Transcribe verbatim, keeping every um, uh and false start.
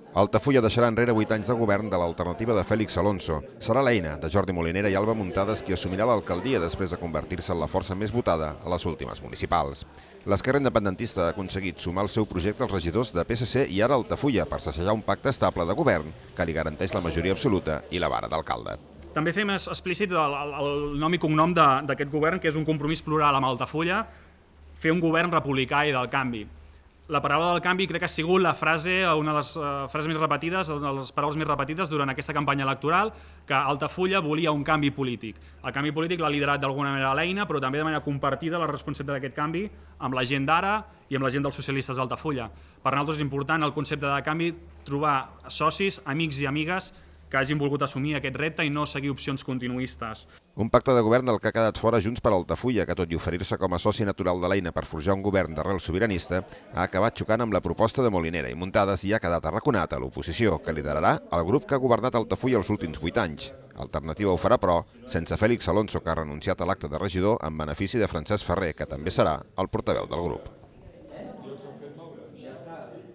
Altafulla deixarà enrere vuit anys de govern de l'alternativa de Félix Alonso. Serà l'eina de Jordi Molinera i Alba Muntades qui assumirà l'alcaldia després de convertir-se en la força més votada a les últimes municipals. L'esquerra independentista ha aconseguit sumar el seu projecte als regidors de P S C i ara Altafulla per sassejar un pacte estable de govern que li garanteix la majoria absoluta i la vara d'alcalde. També fem explícit el, el nom i cognom d'aquest govern, que és un compromís plural amb Altafulla, fer un govern republicà i del canvi. La paraula del canvi crec que ha sigut la frase, una de les frases més repetides, una de les paraules més repetides durant aquesta campanya electoral, que Altafulla volia un canvi polític. El canvi polític l'ha liderat d'alguna manera l'eina, però també de manera compartida la responsabilitat d'aquest canvi amb la gent d'ara i amb la gent dels socialistes d'Altafulla. Per nosaltres és important el concepte de canvi trobar socis, amics i amigues que hagin volgut assumir aquest repte i no seguir opcions continuistes. Un pacte de govern del que ha quedat fora Junts per Altafulla, que tot i oferir-se com a soci natural de l'eina per forjar un govern d'arrel sobiranista, ha acabat xocant amb la proposta de Molinera i Muntades i ha quedat arraconat a l'oposició, que liderarà el grup que ha governat Altafulla els últims vuit anys. Alternativa ho farà, però, sense Félix Alonso, que ha renunciat a l'acte de regidor en benefici de Francesc Ferrer, que també serà el portaveu del grup.